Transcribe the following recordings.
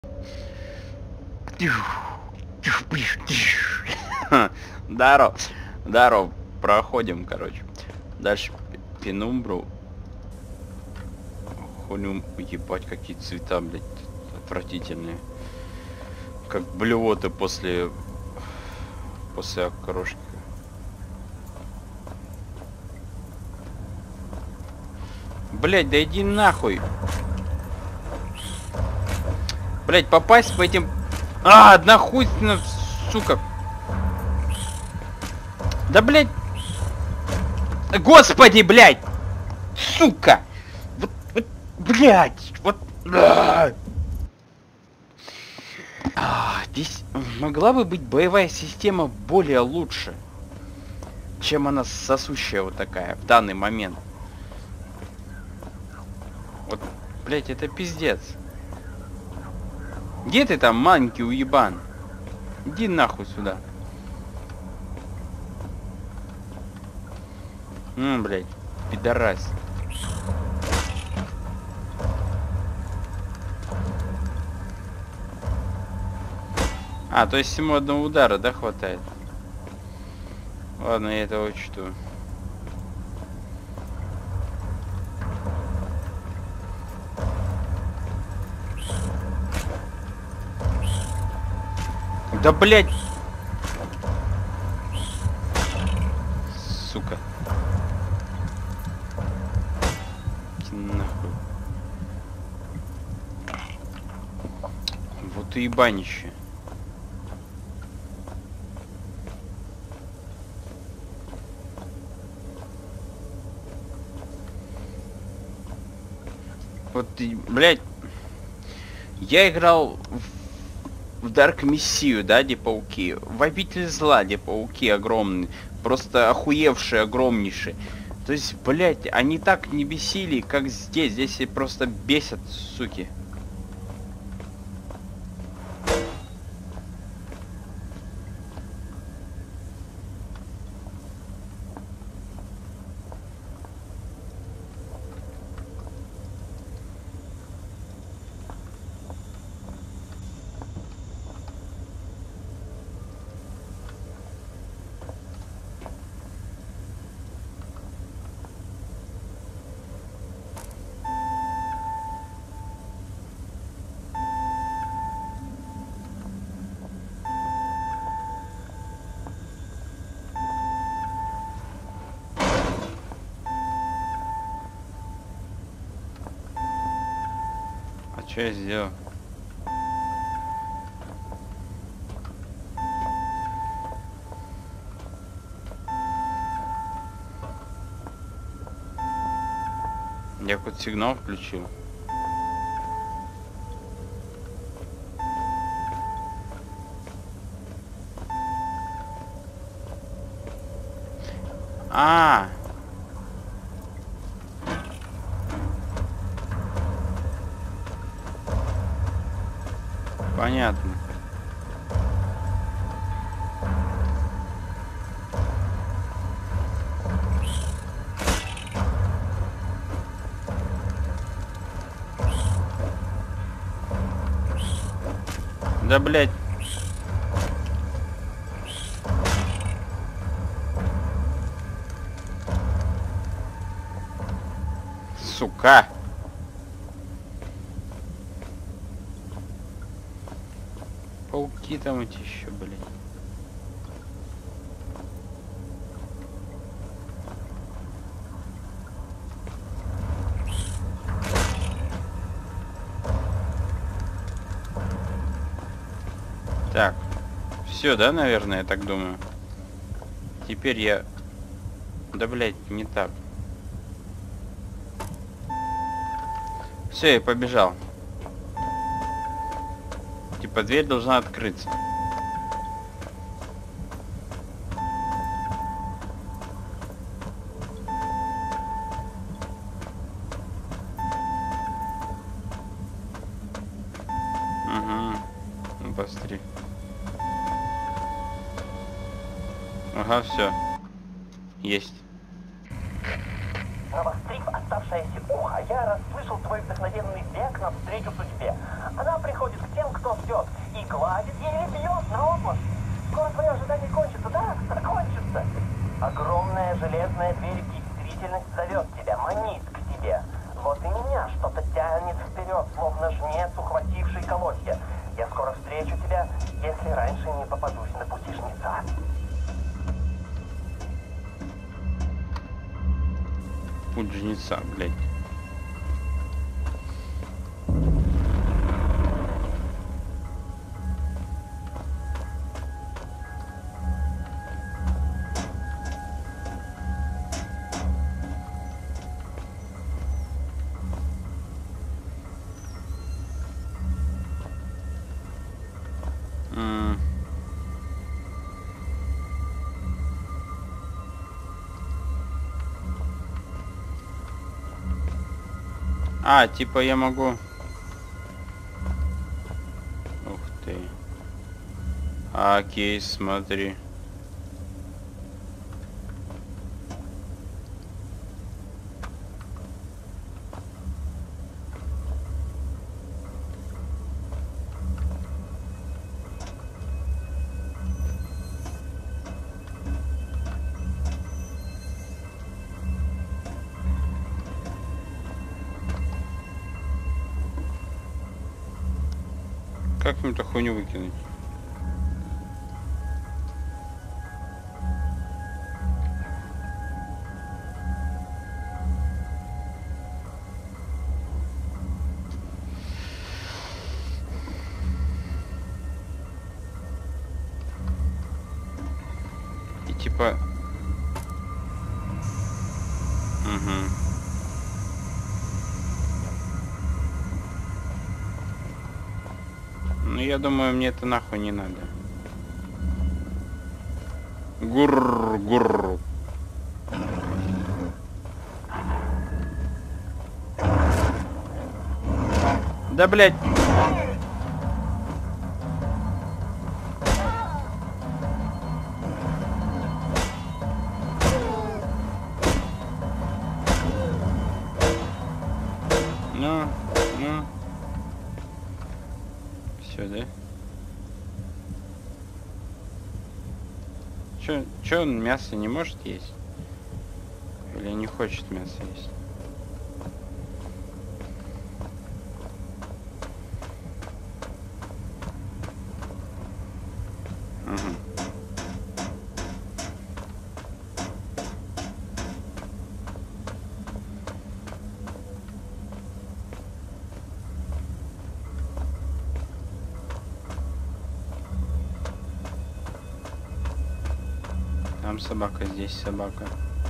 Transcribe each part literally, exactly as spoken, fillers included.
Даро, Даро, проходим, короче. Дальше Пенумбру. Хулюм, ебать, какие цвета, блядь, отвратительные. Как блевоты после... После окрошки. Блядь, да иди нахуй. Блядь, попасть по этим... А, одна хуйня, сука. Да, блядь. Господи, блядь. Сука. Вот, вот, блядь. Вот. А, здесь могла бы быть боевая система более лучше, чем она сосущая вот такая в данный момент. Вот, блядь, это пиздец. Где ты там, маленький уебан? Иди нахуй сюда. Ну, блядь, пидорас. А, то есть ему одного удара, да, хватает? Ладно, я это учту. Да, блядь! Сука. Нахуй. Вот и ебанище. Вот и, блядь. Я играл в, в Dark Messiah, да, где пауки. В Обитель Зла, где пауки огромные. Просто охуевшие, огромнейшие. То есть, блядь, они так не бесили, как здесь. Здесь и просто бесят, суки. А что я сделал? Я какой-то сигнал включил. А, понятно. Да, блядь. Сука. Пауки там эти еще, блядь. Так. Все, да, наверное, я так думаю. Теперь я... Да, блядь, не так. Все, я побежал. Типа дверь должна открыться. Угу. Ну, посмотри. Ага, все. Есть. Новострив, оставшийся Шесси, ух, а я расслышал твой вдохновенный бег навстречу судьбе. Она приходит к тем, кто ждет, и гладит или бьет на отмашь. Скоро твое ожидание кончится, да? Кончится. Огромная железная дверь действительность зовет тебя, манит к себе. Вот и меня что-то тянет вперед, словно жнец, ухвативший колосья. Я скоро встречу тебя, если раньше не попадусь на пути жнеца. Путь жнеца, блядь. А, типа я могу... Ух ты. Окей, смотри. Как им эту хуйню выкинуть? И типа... Угу. Ну, я думаю, мне это нахуй не надо. Гурр, гурр. Да, блядь. Ну, ну. Все, да? Чё, чё он мясо не может есть? Или не хочет мясо есть? Угу. Там собака, здесь собака.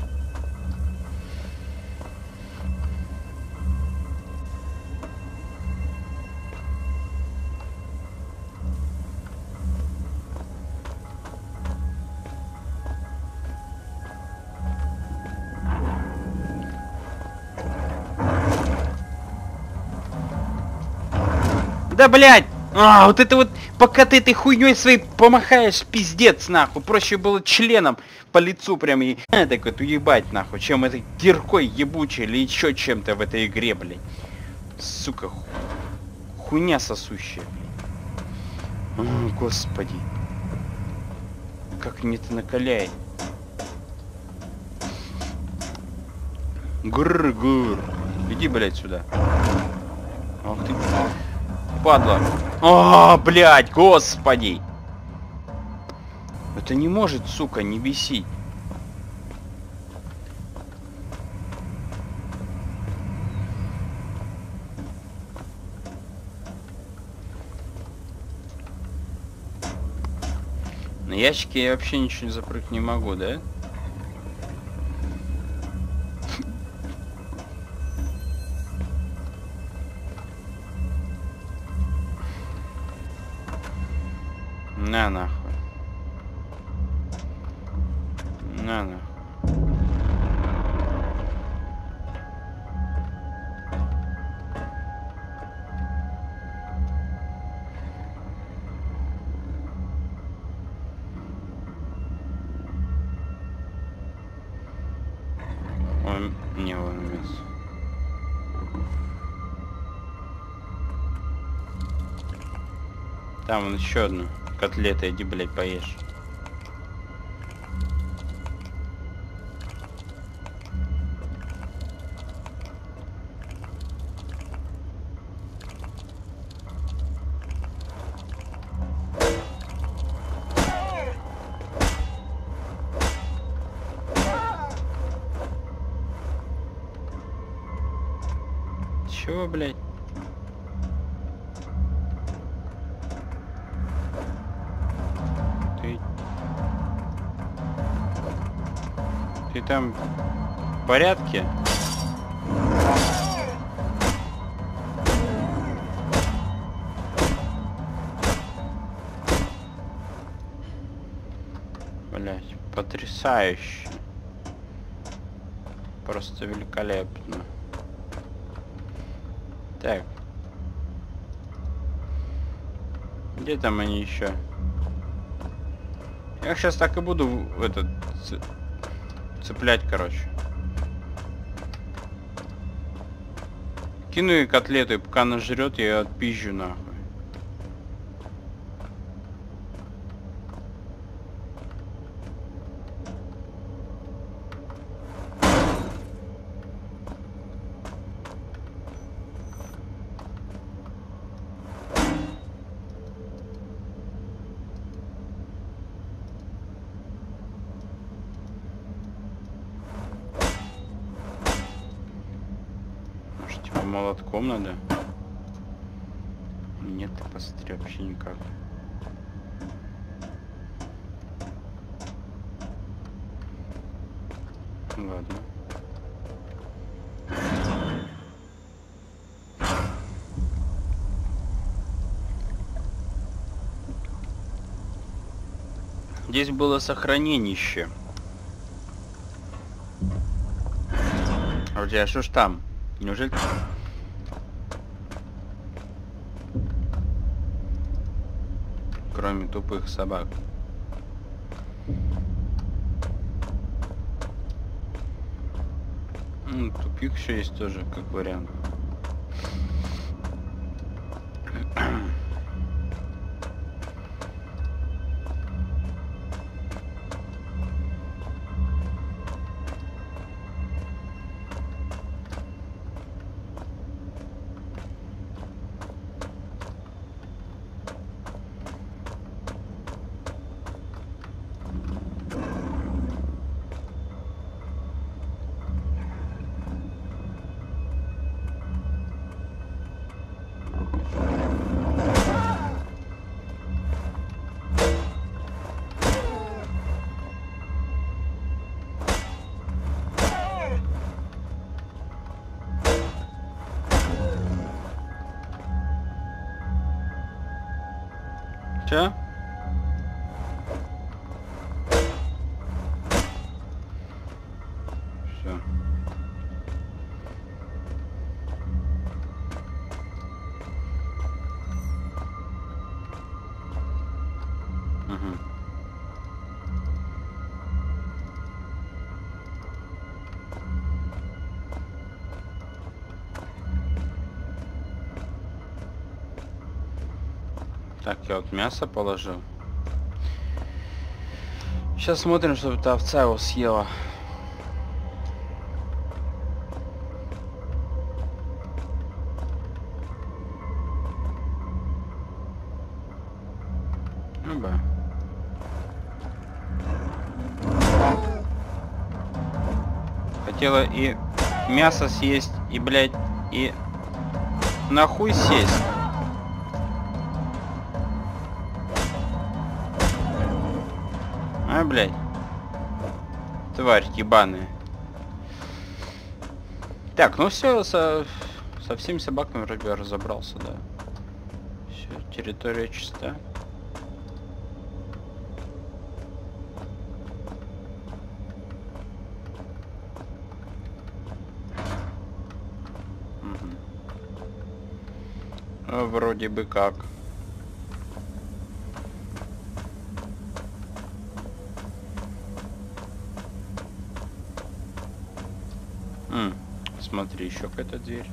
Да, блядь! А, вот это вот, пока ты этой хуйней своей помахаешь, пиздец, нахуй. Проще было членом по лицу прям и так вот уебать, нахуй, чем этой киркой ебучей или еще чем-то в этой игре, блядь. Сука, ху... хуйня сосущая, блядь. О, господи. Как мне это накаляет. Гур-гур. Иди, блядь, сюда. Ах ты... Падла. О, блядь, господи. Это не может, сука, не бесить. На ящике я вообще ничего не запрыгнуть не могу, да? На нахуй. На нахуй. Он не вон место. Там вон еще одну котлету, иди, блядь, поешь. Чего, блядь? Ты... Ты там в порядке? Блядь, потрясающе. Просто великолепно. Так. Где там они еще? Я сейчас так и буду в этот цеплять, короче. Кину ей котлету, и пока она жрет, я ее отпизжу нахуй. Молотком надо? Нет, посмотри, вообще никак. Ладно. Здесь было сохраненище. А у тебя что ж там? Неужели... Кроме тупых собак. Ну, тупик еще есть тоже, как вариант. Че? Все. Угу. Так, я вот мясо положил. Сейчас смотрим, чтобы эта овца его съела. Ну да. Хотела и мясо съесть, и, блядь, и нахуй сесть. А, блядь. Тварь ебаная. Так, ну все, со, со всеми собаками вроде я разобрался, да. Все, территория чиста. Угу. А, вроде бы как. М, смотри, еще какая-то дверь.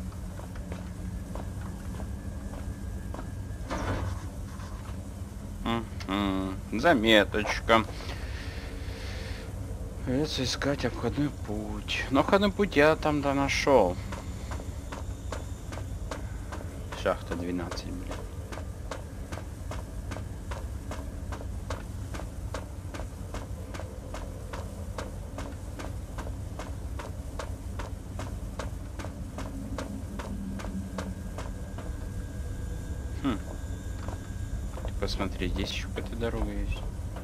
М -м, заметочка. Придется искать обходной путь. Но обходной путь я там-то нашел. Шахта двенадцать, блин. Хм. Посмотри, здесь еще какая-то дорога есть.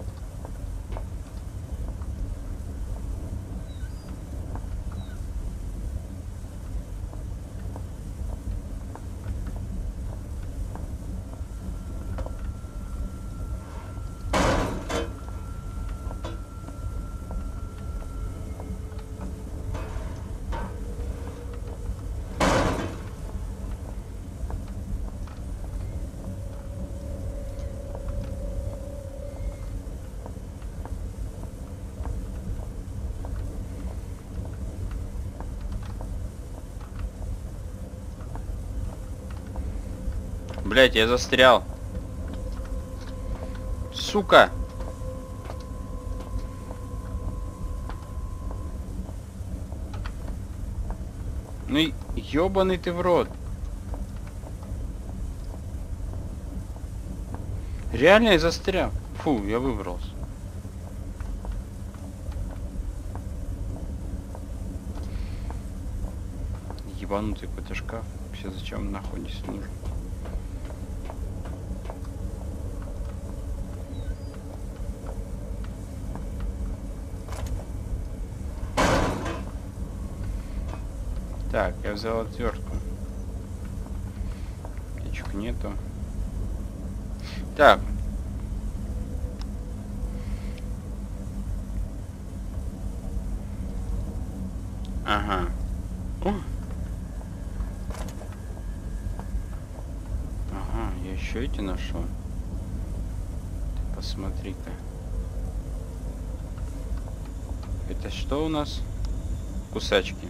Блять, я застрял. Сука. Ну и ёбаный ты в рот. Реально я застрял. Фу, я выбрался. Ебанутый какой-то шкаф. Вообще зачем нахуй здесь нужен? Так, я взял отвертку. Птичек нету. Так. Ага. О. Ага, я еще эти нашел. Ты посмотри-ка. Это что у нас? Кусачки.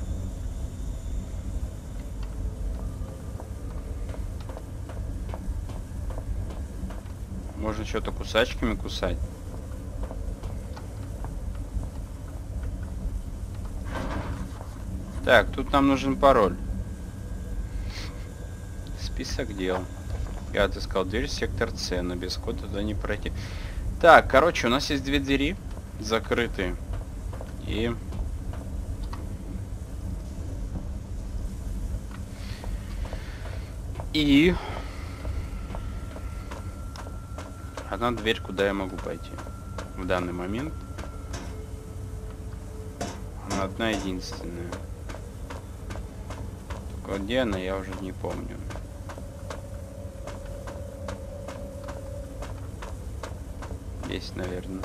Можно что-то кусачками кусать. Так, тут нам нужен пароль. Список дел. Я отыскал дверь в сектор С, но без кода туда не пройти. Так, короче, у нас есть две двери закрытые. И... И... Одна дверь, куда я могу пойти в данный момент. Она одна единственная. Только где она, я уже не помню. Есть, наверное.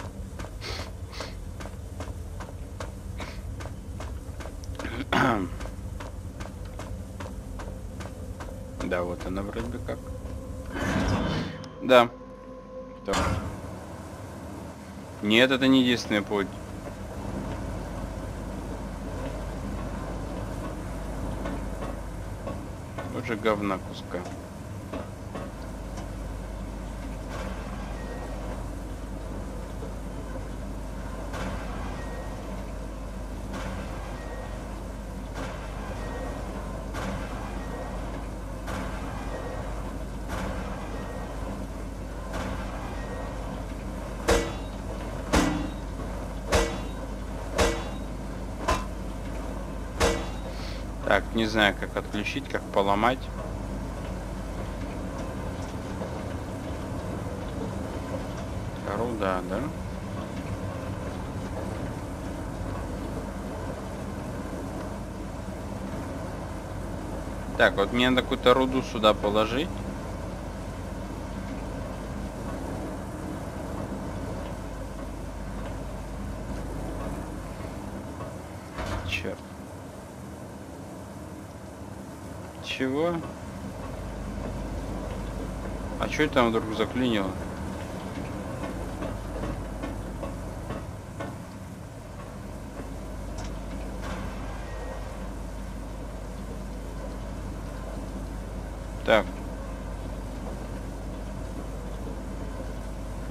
Да, вот она вроде бы как. Да. Что? Нет, это не единственный путь. Уже говна куска. Так, не знаю, как отключить, как поломать. Руда, да? Так, вот мне надо какую-то руду сюда положить. Черт. Чего? А что это там вдруг заклинило? Так.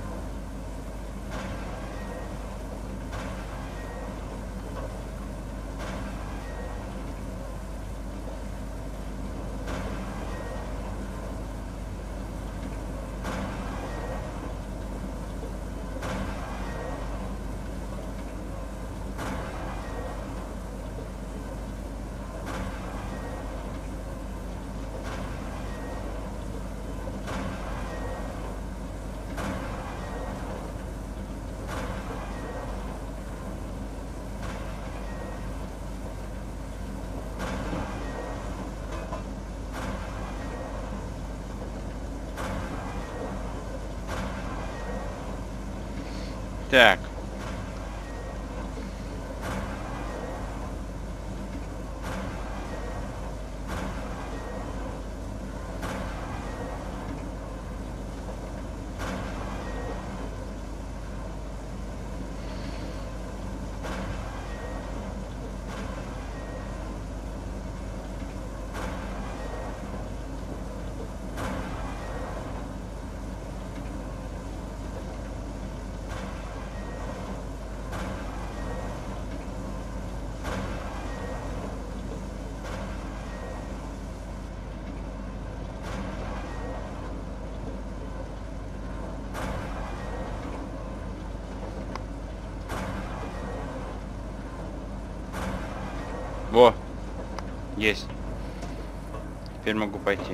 Так. Во, есть. Теперь могу пойти.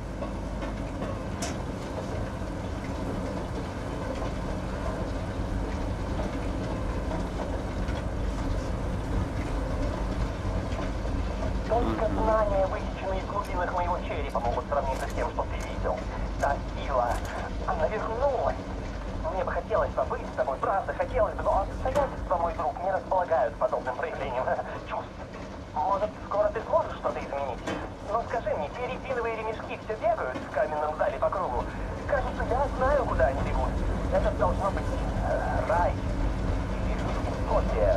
Только знания, высеченные из глубинах моего черепа, могут сравниться с тем, что ты видел. Та сила, она вернулась. Мне бы хотелось побыть с тобой, правда, хотелось бы, но обстоятельства, мой друг, не располагают подобным проявлением чувств. Может, скоро ты сможешь что-то изменить? Но скажи мне, те резиновые ремешки все бегают в каменном зале по кругу? Кажется, я знаю, куда они бегут. Это должно быть э, рай или утопия.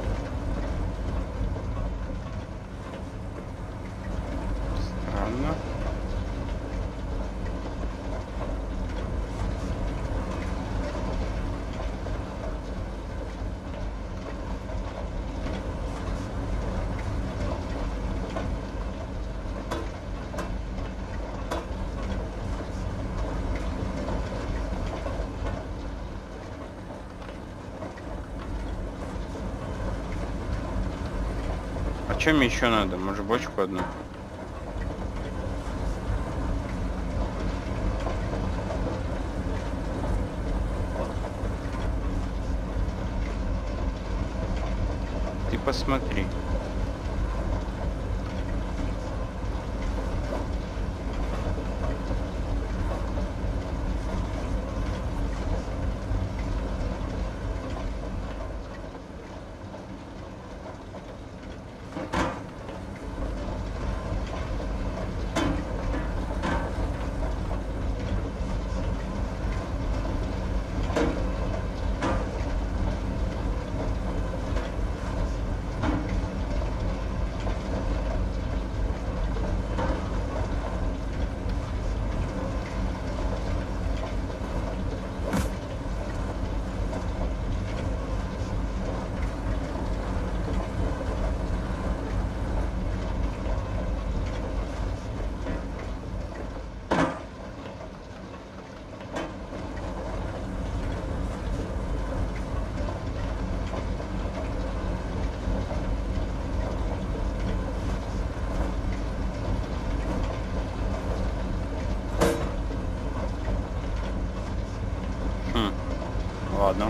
Странно. А что мне еще надо? Может, бочку одну? Ты посмотри. Ладно.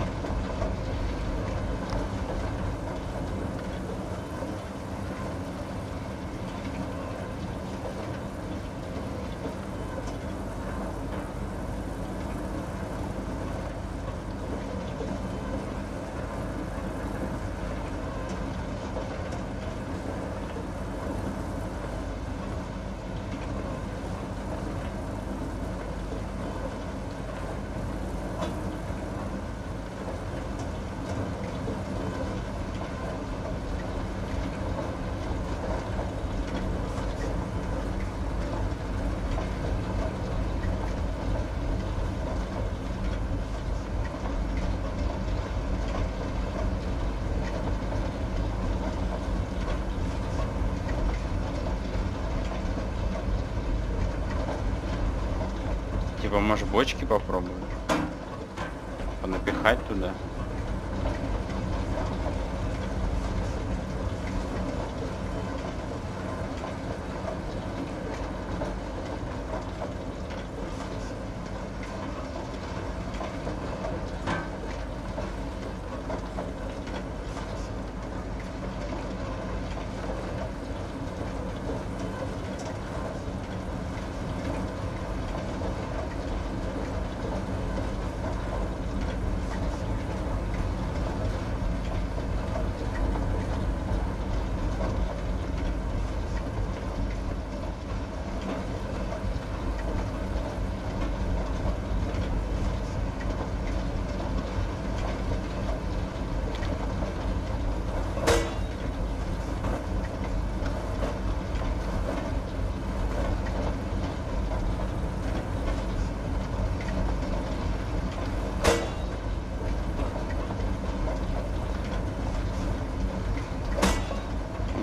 Типа, может, бочки попробую? Понапихать туда.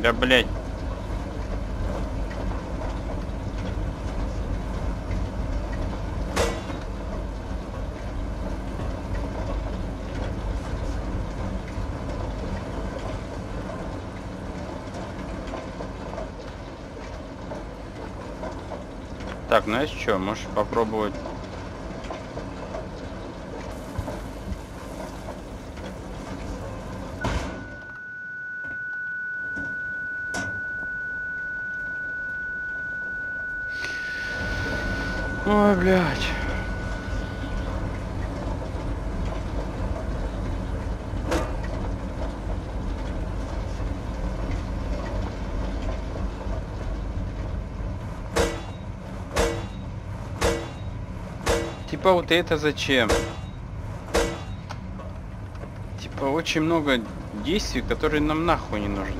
Да, блядь. Так, знаешь что, можешь попробовать. Ой, блядь. Типа вот это зачем? Типа очень много действий, которые нам нахуй не нужны.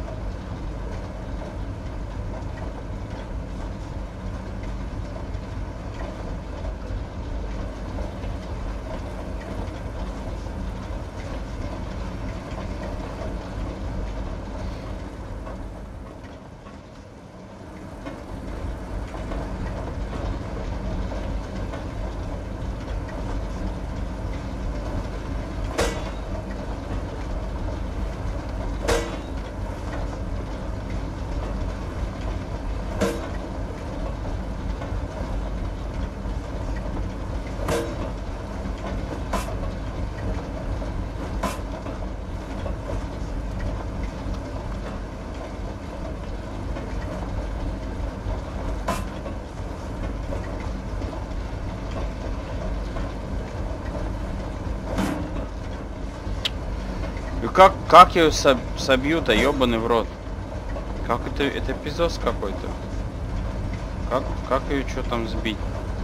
И как, как ее соб, собью-то, ебаный в рот? Как это, это пиздос какой-то? Как, как ее что там сбить?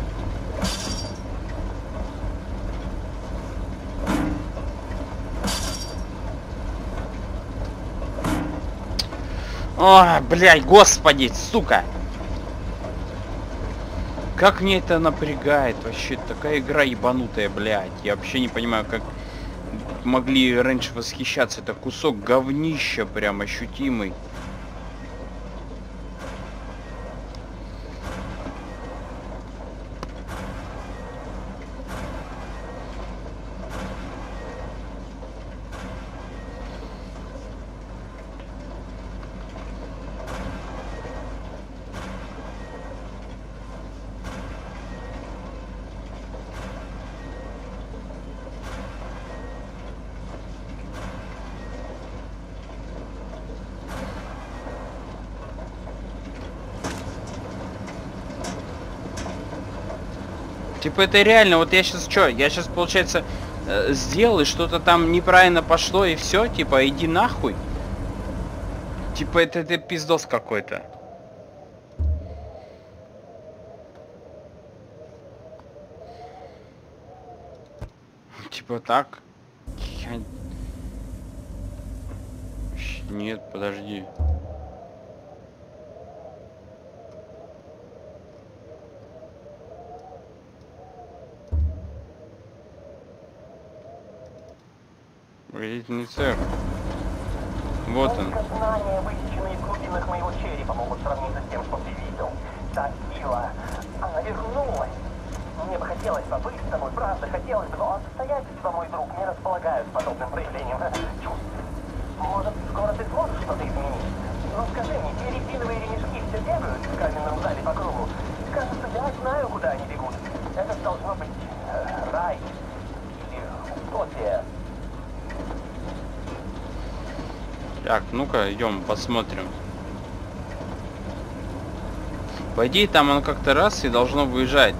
Ой, блядь, господи, сука! Как мне это напрягает вообще, такая игра ебанутая, блядь. Я вообще не понимаю, как могли раньше восхищаться. Это кусок говнища прям ощутимый. Типа это реально, вот я сейчас что, я сейчас получается э, сделал и что-то там неправильно пошло и все, типа иди нахуй. Типа это, это пиздос какой-то. Типа так. Я... Нет, подожди. Вредительный цех. Вот он. Знания, высеченные в глубинах моего черепа, могут сравниться с тем, что ты видел. Та сила, она вернулась. Мне бы хотелось побыть с тобой, правда, хотелось бы, но обстоятельства, мой друг, не располагают подобным проявлением чувств. Может, скоро ты сможешь что-то изменить? Ну скажи мне, те резиновые ремешки все бегают в каменном зале по кругу? Кажется, я знаю, куда они бегут. Это должно быть э, рай или утопия. Так, ну-ка, идем, посмотрим. По идее, там оно как-то раз и должно выезжать.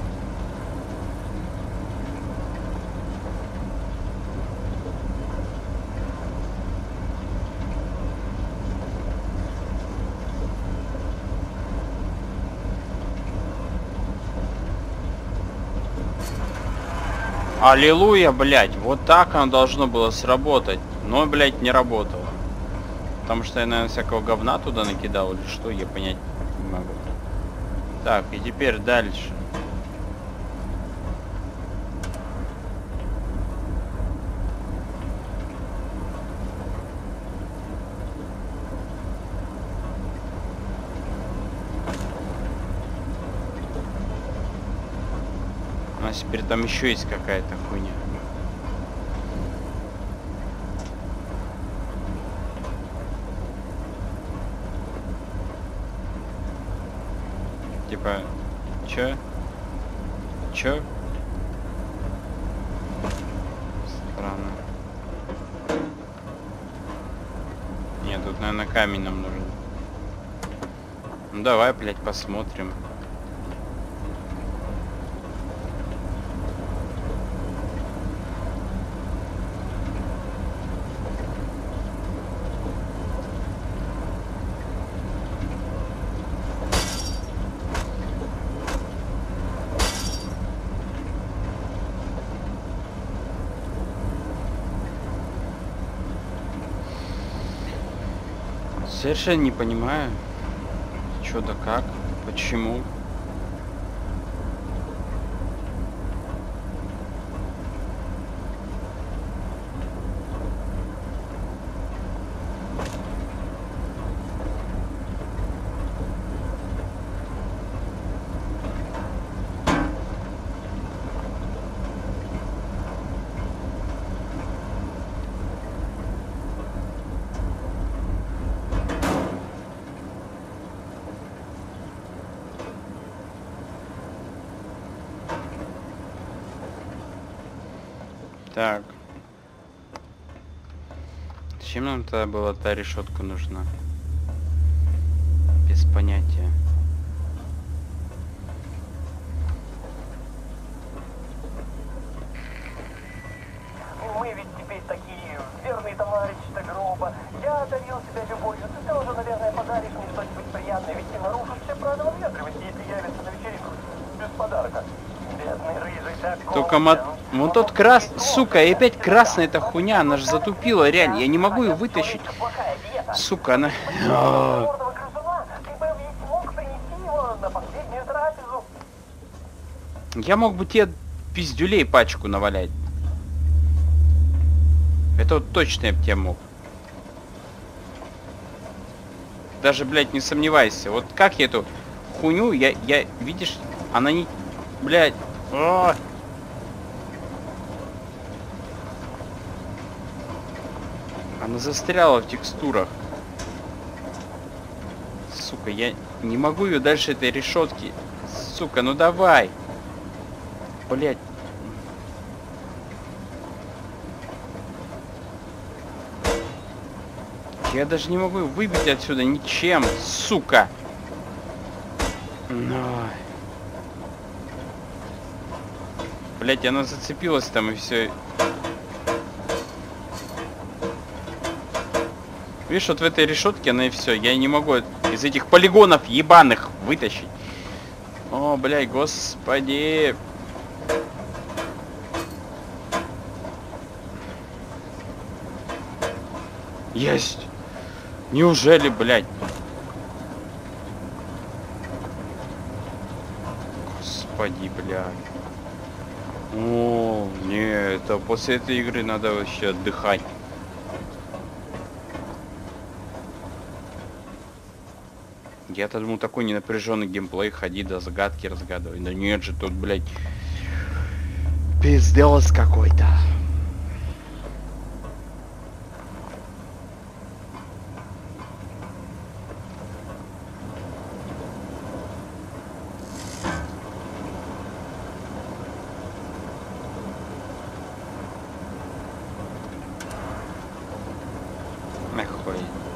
Аллилуйя, блядь, вот так оно должно было сработать. Но, блядь, не работало. Потому что я, наверное, всякого говна туда накидал или что, я понять не могу. Так, и теперь дальше. А теперь там еще есть какая-то хуйня. Типа, чё? Чё? Странно. Нет, тут, наверное, камень нам нужен. Ну давай, блядь, посмотрим. Совершенно не понимаю, что да как, почему. Так. Зачем нам тогда была та решетка нужна? Без понятия. Мы ведь теперь такие верные товарищи-то гроба. Я одарил тебя любовью. Ты тоже, наверное, подаришь мне что-нибудь приятное. Ведь ты нарушишь все правила вежливости, если явится на вечеринку без подарка. Бедный рыжий такой. Только мот... Вон тот крас... Сука, и опять красная эта хуйня, она же затупила, реально. Я не могу ее вытащить. Сука, она... Я мог бы тебе пиздюлей пачку навалять. Это вот точно я бы тебе мог. Даже, блядь, не сомневайся. Вот как я эту хуйню, я, я, видишь, она не... Блядь. О! Она застряла в текстурах. Сука, я не могу ее дальше этой решетки. Сука, ну давай. Блядь. Я даже не могу выбить отсюда ничем, сука. Ой. Блядь, она зацепилась там и все. Видишь, вот в этой решетке она и все. Я не могу из этих полигонов ебаных вытащить. О, блядь, господи. Есть. Неужели, блядь? Господи, блядь. О, не, это после этой игры надо вообще отдыхать. Я-то думал, такой ненапряженный геймплей, ходи да загадки разгадывай. Да нет же, тут, блядь, пиздец какой-то. Нахуй.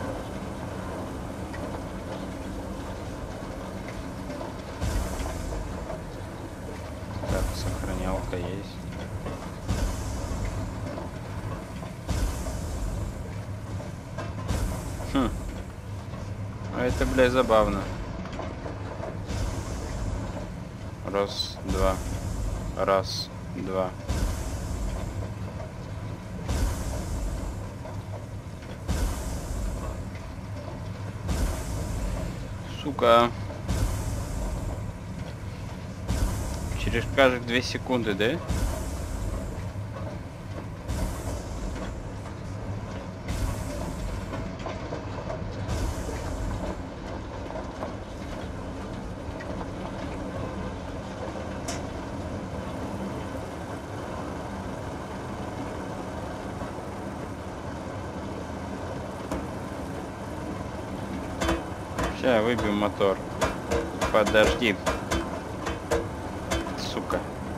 Так, сохранялка есть. Хм. А это, блядь, забавно. Раз, два. Раз, два. Сука. Через каждые две секунды, да? Сейчас выбью мотор. Подожди. Сука.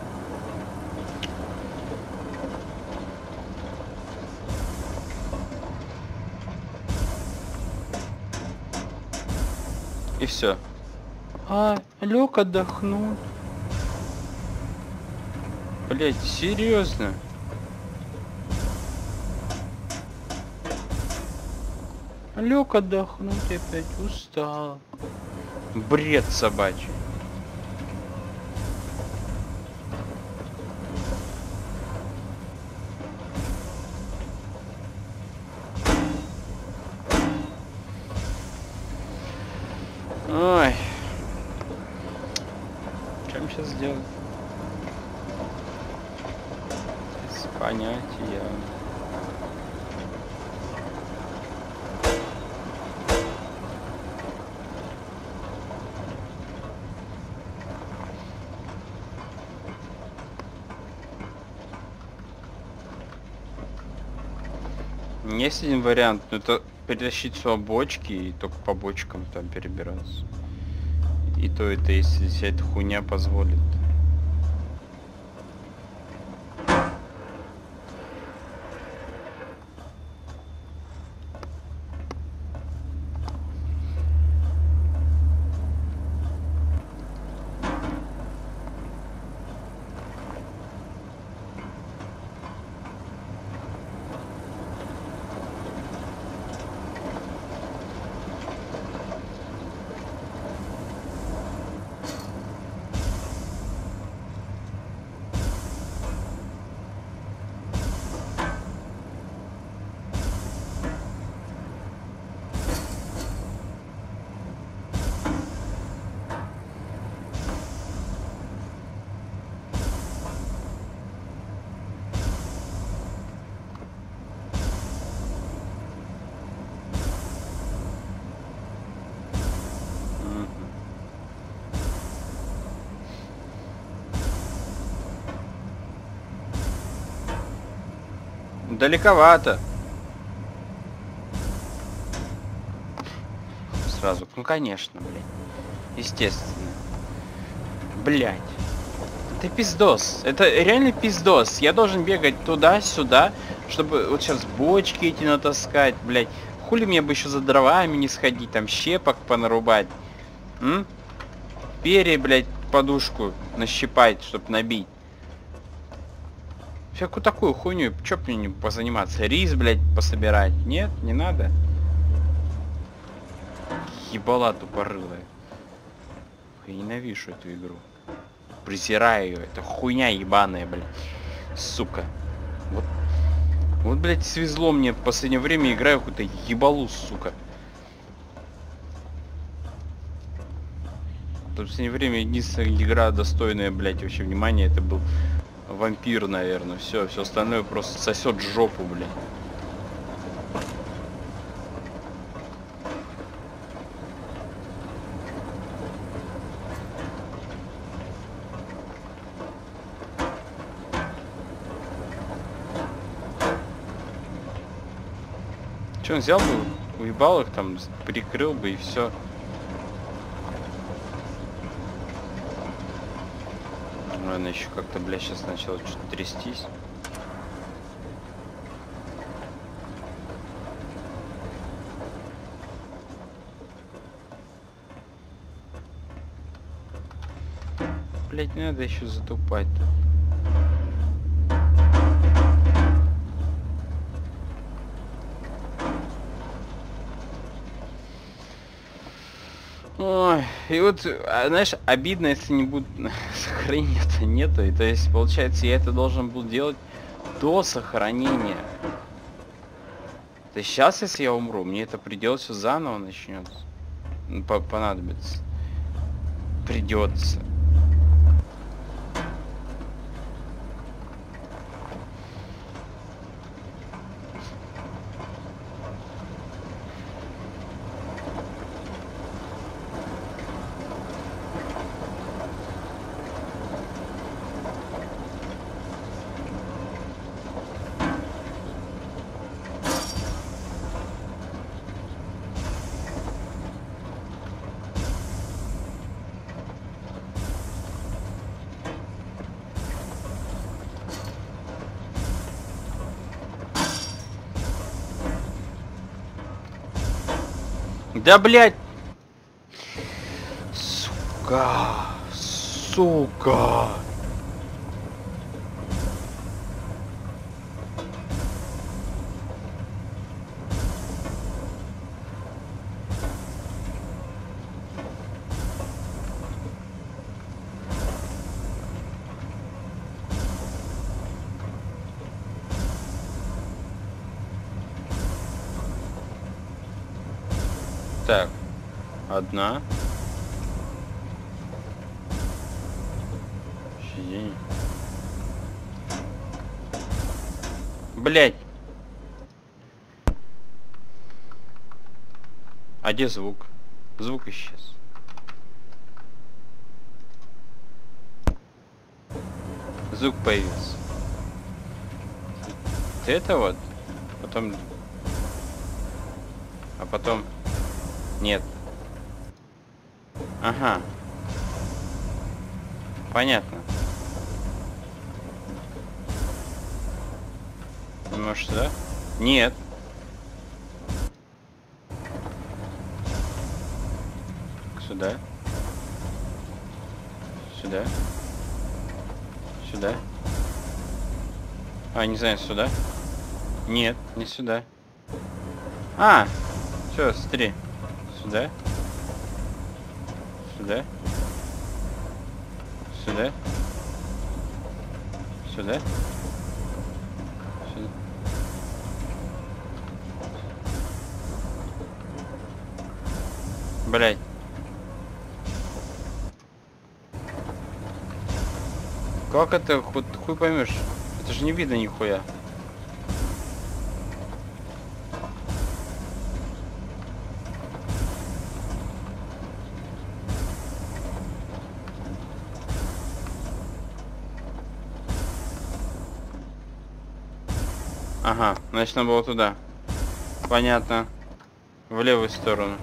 И все. А, лег отдохнуть. Блять, серьезно? Лег отдохнуть опять, устал. Бред собачий. Ой. Чем сейчас сделать? Без понятия. Есть один вариант, но это перетащить сюда бочки и только по бочкам там перебираться. И то это, если вся эта хуйня позволит. Далековато. Сразу. Ну конечно, блядь. Естественно. Блядь. Это пиздос. Это реально пиздос. Я должен бегать туда-сюда, чтобы вот сейчас бочки эти натаскать, блядь. Хули мне бы еще за дровами не сходить, там щепок понарубать. М? Перья, блядь, подушку нащипать, чтобы набить. Всякую такую хуйню, чё мне не позаниматься? Рис, блядь, пособирать? Нет, не надо. Ебала тупорылая. Я ненавижу эту игру. Презираю ее. Это хуйня ебаная, блядь. Сука. Вот, вот, блядь, свезло мне в последнее время, играю какую-то ебалу, сука. В последнее время единственная игра достойная, блядь, вообще внимания, это был Вампир, наверное. Все, все остальное просто сосет жопу, блин. Че, он взял бы, уебал их там, прикрыл бы и все. Наверное, еще как-то, бля, сейчас начало что-то трястись. Блять, не надо еще затупать-то. Ой, и вот, знаешь, обидно, если не будет сохранения-то нету. И то есть, получается, я это должен был делать до сохранения. То есть сейчас, если я умру, мне это придется заново начнется. Понадобится. Придется. Да, блядь! Сука! Сука! Так, одна. Сиденье. Блять. А где звук? Звук исчез. Звук появился. Это вот. Потом. А потом. Нет. Ага. Понятно. Может, да? Нет. Сюда. Сюда. Сюда. А, не знаю, сюда. Нет, не сюда. А! Все, смотри. Сюда. Сюда. Сюда. Сюда. Сюда. Блять. Как это? Хуй, хуй поймешь. Это же не видно нихуя. Ага, значит, надо было туда. Понятно. В левую сторону.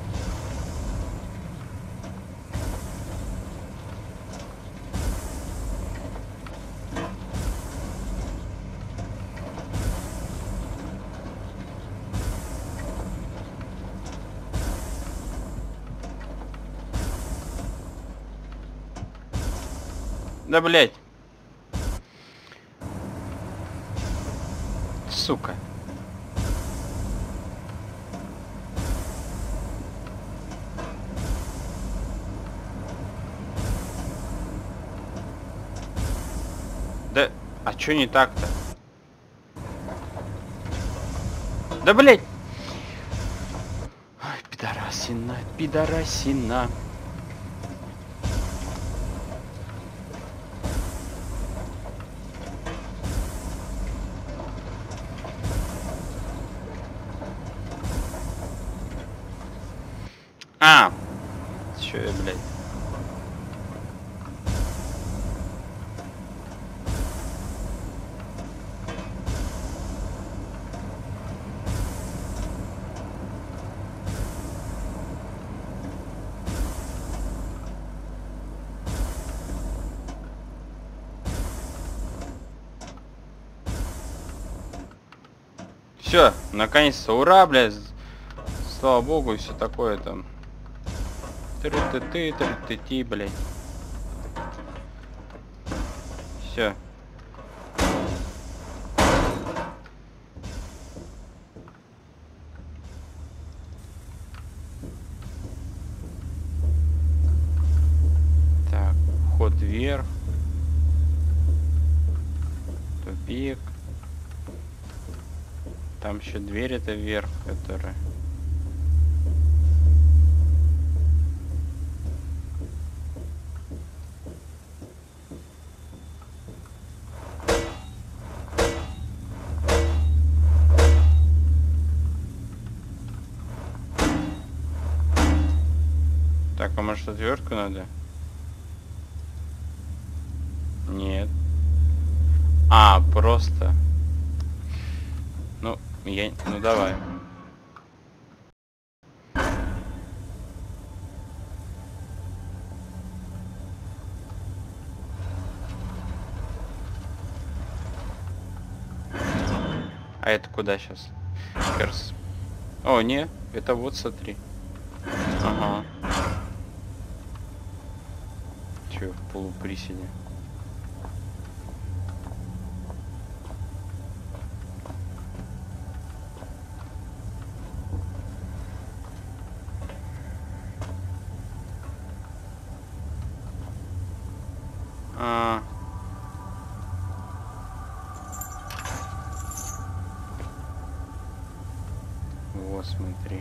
Да, блять. Сука. Да, а чё не так-то? Да, блять. Ай, пидорасина, пидорасина. А! Чё я, блядь? Все, наконец-то, ура, блядь. Слава богу, и все такое там. Ты-ты-ты, ты-ты-ты, блядь. Все. Так, вход вверх. Тупик. Там еще дверь это вверх, которая... Так, а может отвертку надо? Нет. А, просто. Ну, я... Ну, давай. А это куда сейчас? Керс. О, не, это вот, смотри. Ага. Че, в полуприседе? А. Вот, смотри.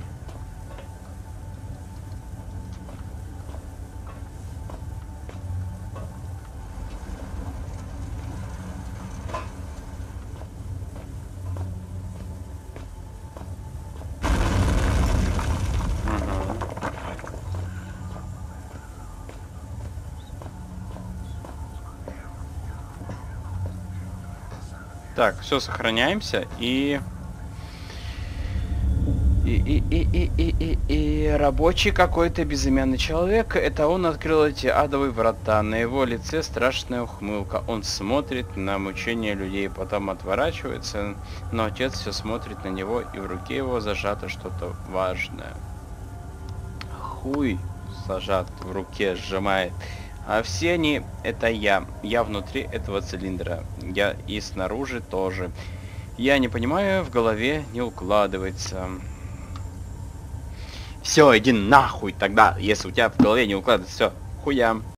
Так, все, сохраняемся и... И, и, и, и, и, и, и рабочий какой-то безымянный человек, это он открыл эти адовые врата. На его лице страшная ухмылка. Он смотрит на мучение людей, потом отворачивается, но отец все смотрит на него, и в руке его зажато что-то важное. Хуй зажат в руке, сжимает. А все они это я. Я внутри этого цилиндра. Я и снаружи тоже. Я не понимаю, в голове не укладывается. Все, иди нахуй тогда, если у тебя в голове не укладывается. Все, хуям.